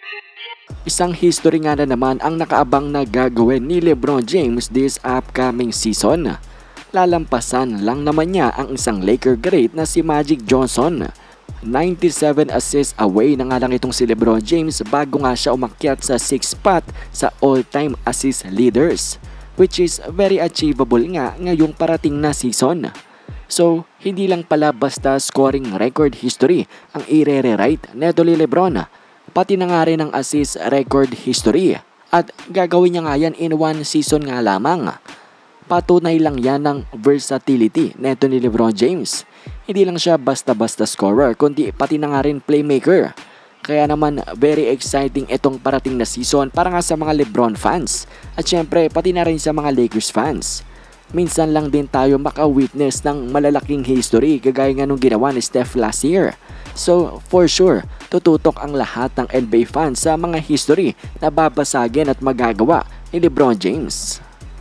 Isang history nga na naman ang nakaabang na gagawin ni LeBron James this upcoming season. Lalampasan lang naman niya ang isang Laker great na si Magic Johnson. 97 assists away na nga lang itong si LeBron James bago nga siya umakyat sa 6th spot sa all-time assist leaders, which is very achievable nga ngayong parating na season. So, hindi lang pala basta scoring record history ang i-rewrite neto ni LeBron, pati na nga rin ang assist record history, at gagawin niya nga yan in one season nga lamang. Patunay lang yan ng versatility neto ni LeBron James. Hindi lang siya basta-basta scorer, kundi pati na nga rin playmaker. Kaya naman very exciting itong parating na season para nga sa mga LeBron fans, at syempre pati na rin sa mga Lakers fans. Minsan lang din tayo maka-witness ng malalaking history kagaya nga nung ginawa ni Steph last year. So for sure, tututok ang lahat ng NBA fans sa mga history na babasagin at magagawa ni LeBron James.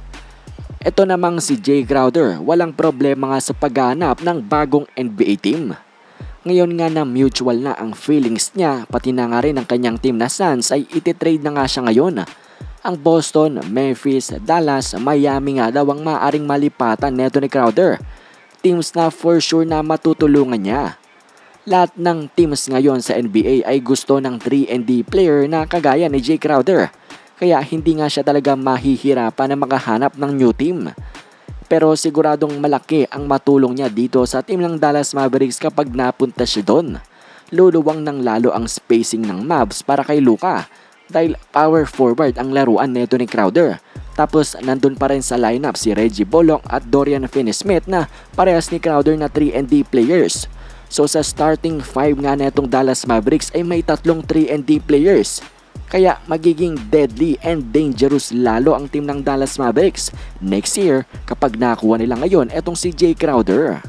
Ito namang si Jay Crowder, walang problema nga sa paghahanap ng bagong NBA team. Ngayon nga na mutual na ang feelings niya, pati na nga rin ang kanyang team na Suns ay ititrade na nga siya ngayon. Ang Boston, Memphis, Dallas, Miami nga daw ang maaring malipatan neto ni Crowder. Teams na for sure na matutulungan niya. Lahat ng teams ngayon sa NBA ay gusto ng 3-and-D player na kagaya ni Jay Crowder. Kaya hindi nga siya talaga mahihirapan na makahanap ng new team. Pero siguradong malaki ang matulong niya dito sa team ng Dallas Mavericks kapag napunta siya doon. Luluwang ng lalo ang spacing ng Mavs para kay Luka, dahil power forward ang laruan neto ni Crowder. Tapos nandun pa rin sa lineup si Reggie Bullock at Dorian Finney-Smith na parehas ni Crowder na 3-and-D players. So sa starting 5 nga netong Dallas Mavericks ay may tatlong 3-and-D players. Kaya magiging deadly and dangerous lalo ang team ng Dallas Mavericks next year kapag nakuha nila ngayon etong si Jay Crowder.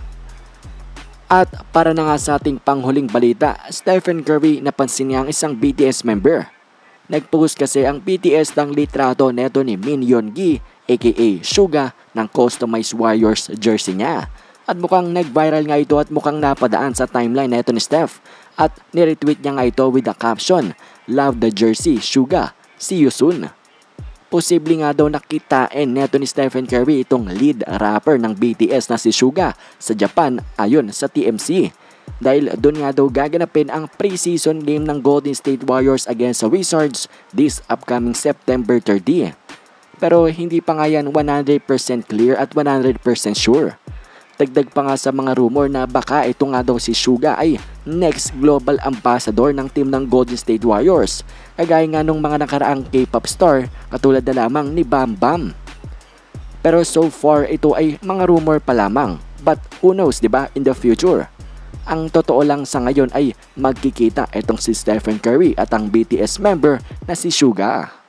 At para na nga sa ating panghuling balita, Stephen Curry napansin niya ang isang BTS member. Nag-post kasi ang BTS ng litrato neto ni Min Yeon-gi aka Suga ng customized Warriors jersey niya. At mukhang nag-viral nga ito at mukhang napadaan sa timeline neto ni Steph. At niretweet niya nga ito with the caption, "Love the jersey, Suga. See you soon." Posible nga daw nakitain neto ni Stephen Curry itong lead rapper ng BTS na si Suga sa Japan ayon sa TMC. Dahil doon nga daw gaganapin ang preseason game ng Golden State Warriors against the Wizards this upcoming September 30. Pero hindi pa nga yan 100% clear at 100% sure. Dagdag pa nga sa mga rumor na baka ito nga daw si Suga ay next global ambassador ng team ng Golden State Warriors, kagaya nga nung mga nakaraang K-pop star katulad na lamang ni Bam Bam. Pero so far ito ay mga rumor pa lamang, but who knows, diba, in the future. Ang totoo lang sa ngayon ay magkikita itong si Stephen Curry at ang BTS member na si Suga.